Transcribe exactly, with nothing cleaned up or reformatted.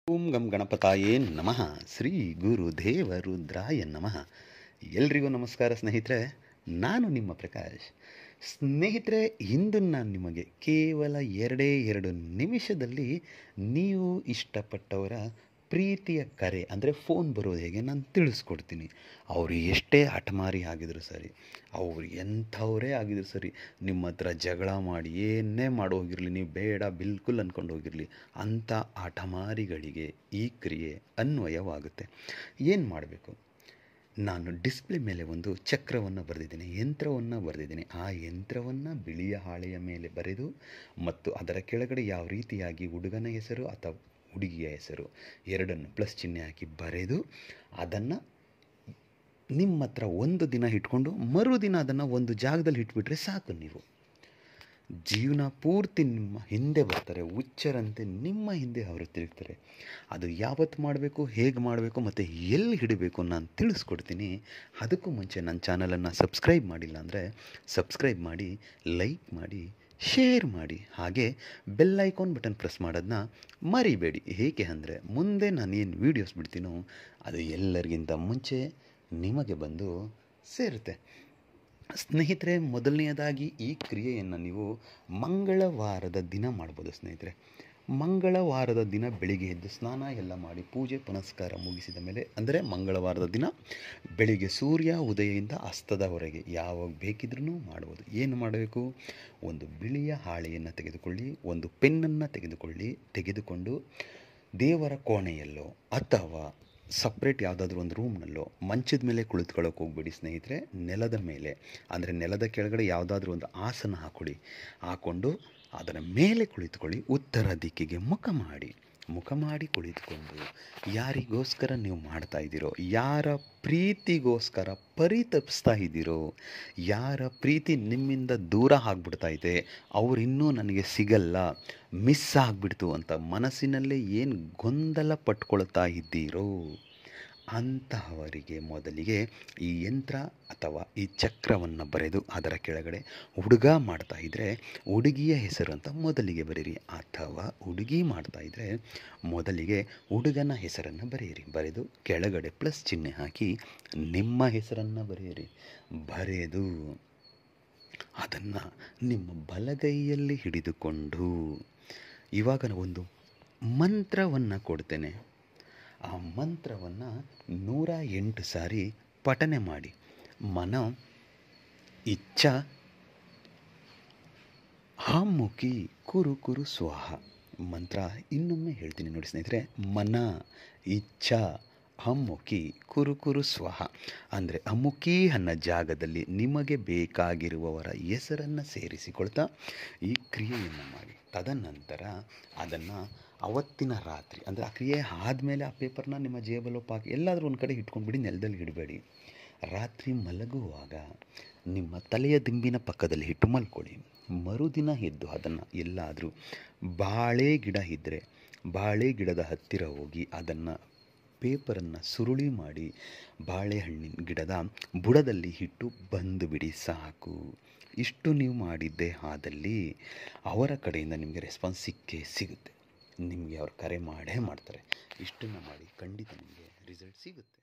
ಓಂ ಗಂ ಗಣಪತಾಯೇ ನಮಃ. ಶ್ರೀ ಗುರುದೇವ ರುದ್ರಾಯ ನಮಃ. ಎಲ್ರಿಗೂ ನಮಸ್ಕಾರ ಸ್ನೇಹಿತರೆ, ನಾನು ನಿಮ್ಮ ಪ್ರಕಾಶ್. ಸ್ನೇಹಿತರೆ, ಇಂದು ನಾನು ನಿಮಗೆ ಕೇವಲ ಎರಡೇ ಎರಡು ನಿಮಿಷದಲ್ಲಿ ನೀವು ಇಷ್ಟಪಟ್ಟವರ ಪ್ರೀತಿಯ ಕರೆ ಅಂದರೆ ಫೋನ್ ಬರೋದು ಹೇಗೆ ನಾನು ತಿಳಿಸ್ಕೊಡ್ತೀನಿ. ಅವರು ಎಷ್ಟೇ ಹಠಮಾರಿ ಆಗಿದ್ರು ಸರಿ, ಅವರು ಎಂಥವರೇ ಆಗಿದ್ರು ಸರಿ, ನಿಮ್ಮ ಹತ್ರ ಜಗಳ ಮಾಡಿ ಏನೇ ಮಾಡೋಗಿರಲಿ, ನೀವು ಬೇಡ ಬಿಲ್ಕುಲ್ ಅಂದ್ಕೊಂಡು ಹೋಗಿರಲಿ, ಅಂಥ ಹಠಮಾರಿಗಳಿಗೆ ಈ ಕ್ರಿಯೆ ಅನ್ವಯವಾಗುತ್ತೆ. ಏನು ಮಾಡಬೇಕು? ನಾನು ಡಿಸ್ಪ್ಲೇ ಮೇಲೆ ಒಂದು ಚಕ್ರವನ್ನು ಬರೆದಿದ್ದೀನಿ, ಯಂತ್ರವನ್ನು ಬರೆದಿದ್ದೀನಿ. ಆ ಯಂತ್ರವನ್ನು ಬಿಳಿಯ ಹಾಳೆಯ ಮೇಲೆ ಬರೆದು ಮತ್ತು ಅದರ ಕೆಳಗಡೆ ಯಾವ ರೀತಿಯಾಗಿ ಹುಡುಗನ ಹೆಸರು ಅಥವಾ ಹುಡುಗಿಯ ಹೆಸರು ಎರಡನ್ನು ಪ್ಲಸ್ ಚಿಹ್ನೆ ಹಾಕಿ ಬರೆದು ಅದನ್ನು ನಿಮ್ಮ ಹತ್ರ ಒಂದು ದಿನ ಇಟ್ಕೊಂಡು ಮರುದಿನ ಅದನ್ನು ಒಂದು ಜಾಗದಲ್ಲಿ ಇಟ್ಬಿಟ್ರೆ ಸಾಕು. ನೀವು ಜೀವನ ಪೂರ್ತಿ ನಿಮ್ಮ ಹಿಂದೆ ಬರ್ತಾರೆ, ಹುಚ್ಚರಂತೆ ನಿಮ್ಮ ಹಿಂದೆ ಅವರು ತಿರುಗ್ತಾರೆ. ಅದು ಯಾವತ್ತು ಮಾಡಬೇಕು, ಹೇಗೆ ಮಾಡಬೇಕು ಮತ್ತು ಎಲ್ಲಿ ಹಿಡಬೇಕು ನಾನು ತಿಳಿಸ್ಕೊಡ್ತೀನಿ. ಅದಕ್ಕೂ ಮುಂಚೆ ನನ್ನ ಚಾನಲನ್ನು ಸಬ್ಸ್ಕ್ರೈಬ್ ಮಾಡಿಲ್ಲ ಅಂದರೆ ಸಬ್ಸ್ಕ್ರೈಬ್ ಮಾಡಿ, ಲೈಕ್ ಮಾಡಿ, ಶೇರ್ ಮಾಡಿ, ಹಾಗೆ ಬೆಲ್ ಐಕಾನ್ ಬಟನ್ ಪ್ರೆಸ್ ಮಾಡೋದನ್ನ ಮರಿಬೇಡಿ. ಏಕೆ ಅಂದರೆ ಮುಂದೆ ನಾನು ಏನು ವೀಡಿಯೋಸ್ ಬಿಡ್ತೀನೋ ಅದು ಎಲ್ಲರಿಗಿಂತ ಮುಂಚೆ ನಿಮಗೆ ಬಂದು ಸೇರುತ್ತೆ. ಸ್ನೇಹಿತರೆ, ಮೊದಲನೆಯದಾಗಿ ಈ ಕ್ರಿಯೆಯನ್ನು ನೀವು ಮಂಗಳವಾರದ ದಿನ ಮಾಡ್ಬೋದು. ಸ್ನೇಹಿತರೆ, ಮಂಗಳವಾರದ ದಿನ ಬೆಳಿಗ್ಗೆ ಎದ್ದು ಸ್ನಾನ ಎಲ್ಲ ಮಾಡಿ ಪೂಜೆ ಪುನಸ್ಕಾರ ಮುಗಿಸಿದ ಮೇಲೆ, ಅಂದರೆ ಮಂಗಳವಾರದ ದಿನ ಬೆಳಿಗ್ಗೆ ಸೂರ್ಯ ಉದಯದಿಂದ ಅಸ್ತದವರೆಗೆ ಯಾವಾಗ ಬೇಕಿದ್ರೂ ಮಾಡ್ಬೋದು. ಏನು ಮಾಡಬೇಕು? ಒಂದು ಬಿಳಿಯ ಹಾಳೆಯನ್ನು ತೆಗೆದುಕೊಳ್ಳಿ, ಒಂದು ಪೆನ್ನನ್ನು ತೆಗೆದುಕೊಳ್ಳಿ, ತೆಗೆದುಕೊಂಡು ದೇವರ ಕೋಣೆಯಲ್ಲೋ ಅಥವಾ ಸಪ್ರೇಟ್ ಯಾವುದಾದ್ರೂ ಒಂದು ರೂಮ್ನಲ್ಲೋ ಮಂಚದ ಮೇಲೆ ಕುಳಿತುಕೊಳ್ಳೋಕೆ ಹೋಗ್ಬೇಡಿ ಸ್ನೇಹಿತರೆ. ನೆಲದ ಮೇಲೆ ಅಂದರೆ ನೆಲದ ಕೆಳಗಡೆ ಯಾವುದಾದ್ರೂ ಒಂದು ಆಸನ ಹಾಕೊಳ್ಳಿ. ಹಾಕ್ಕೊಂಡು ಅದರ ಮೇಲೆ ಕುಳಿತುಕೊಳ್ಳಿ. ಉತ್ತರ ದಿಕ್ಕಿಗೆ ಮುಖ ಮಾಡಿ ಮುಖ ಮಾಡಿ ಕುಳಿತುಕೊಂಡು ಯಾರಿಗೋಸ್ಕರ ನೀವು ಮಾಡ್ತಾ ಇದ್ದೀರೋ, ಯಾರ ಪ್ರೀತಿಗೋಸ್ಕರ ಪರಿತಪಿಸ್ತಾ ಇದ್ದೀರೋ, ಯಾರ ಪ್ರೀತಿ ನಿಮ್ಮಿಂದ ದೂರ ಆಗಿಬಿಡ್ತಾ ಇದೆ, ಅವರಿನ್ನೂ ನನಗೆ ಸಿಗಲ್ಲ, ಮಿಸ್ ಆಗಿಬಿಡ್ತು ಅಂತ ಮನಸ್ಸಿನಲ್ಲೇ ಏನು ಗೊಂದಲ ಪಟ್ಕೊಳ್ತಾ ಇದ್ದೀರೋ ಅಂತಹವರಿಗೆ ಮೊದಲಿಗೆ ಈ ಯಂತ್ರ ಅಥವಾ ಈ ಚಕ್ರವನ್ನು ಬರೆದು ಅದರ ಕೆಳಗಡೆ ಹುಡುಗ ಮಾಡ್ತಾ ಇದ್ದರೆ ಹುಡುಗಿಯ ಹೆಸರು ಅಂತ ಮೊದಲಿಗೆ ಬರೀರಿ, ಅಥವಾ ಹುಡುಗಿ ಮಾಡ್ತಾ ಇದ್ದರೆ ಮೊದಲಿಗೆ ಹುಡುಗನ ಹೆಸರನ್ನು ಬರೆಯಿರಿ. ಬರೆದು ಕೆಳಗಡೆ ಪ್ಲಸ್ ಚಿಹ್ನೆ ಹಾಕಿ ನಿಮ್ಮ ಹೆಸರನ್ನು ಬರೆಯಿರಿ. ಬರೆದು ಅದನ್ನು ನಿಮ್ಮ ಬಲಗೈಯಲ್ಲಿ ಹಿಡಿದುಕೊಂಡು ಇವಾಗ ಒಂದು ಮಂತ್ರವನ್ನು ಕೊಡ್ತೇನೆ. ಆ ಮಂತ್ರವನ್ನು ನೂರ ಎಂಟು ಸಾರಿ ಪಠನೆ ಮಾಡಿ. ಮನ ಇಚ್ಛಾ ಹಾಮುಖಿ ಕುರು ಕುರು ಸ್ವಾಹ. ಮಂತ್ರ ಇನ್ನೊಮ್ಮೆ ಹೇಳ್ತೀನಿ ನೋಡಿ ಸ್ನೇಹಿತರೆ. ಮನ ಇಚ್ಛಾ ಅಮುಖಿ ಕುರು ಕುರು ಸ್ವಾಹ ಅಂದರೆ ಅಮುಖಿ ಅನ್ನೋ ಜಾಗದಲ್ಲಿ ನಿಮಗೆ ಬೇಕಾಗಿರುವವರ ಹೆಸರನ್ನು ಸೇರಿಸಿಕೊಳ್ತಾ ಈ ಕ್ರಿಯೆಯನ್ನು ಮಾಡಿ. ತದನಂತರ ಅದನ್ನು ಅವತ್ತಿನ ರಾತ್ರಿ ಅಂದರೆ ಆ ಕ್ರಿಯೆ ಆದಮೇಲೆ ಆ ಪೇಪರ್ನ ನಿಮ್ಮ ಜೇಬಲ್ಲೋ ಪಾಕಿ ಎಲ್ಲಾದರೂ ಒಂದು ಕಡೆ ಇಟ್ಕೊಂಡ್ಬಿಡಿ, ನೆಲದಲ್ಲಿ ಇಡಬೇಡಿ. ರಾತ್ರಿ ಮಲಗುವಾಗ ನಿಮ್ಮ ತಲೆಯ ದಿಂಬಿನ ಪಕ್ಕದಲ್ಲಿ ಇಟ್ಟು ಮಲ್ಕೊಳ್ಳಿ. ಮರುದಿನ ಎದ್ದು ಅದನ್ನು ಎಲ್ಲಾದರೂ ಬಾಳೆ ಗಿಡ ಇದ್ದರೆ ಬಾಳೆ ಗಿಡದ ಹತ್ತಿರ ಹೋಗಿ ಅದನ್ನು ಪೇಪರನ್ನು ಸುರುಳಿ ಮಾಡಿ ಬಾಳೆಹಣ್ಣಿನ ಗಿಡದ ಬುಡದಲ್ಲಿ ಇಟ್ಟು ಬಂದು ಬಿಡಿ, ಸಾಕು. ಇಷ್ಟು ನೀವು ಮಾಡಿದ್ದೇ ಆದಲ್ಲಿ ಅವರ ಕಡೆಯಿಂದ ನಿಮಗೆ ರೆಸ್ಪಾನ್ಸ್ ಸಿಕ್ಕೇ ಸಿಗುತ್ತೆ. ನಿಮಗೆ ಅವ್ರು ಕರೆ ಮಾಡೇ ಮಾಡ್ತಾರೆ. ಇಷ್ಟನ್ನು ಮಾಡಿ, ಖಂಡಿತ ನಿಮಗೆ ರಿಸಲ್ಟ್ ಸಿಗುತ್ತೆ.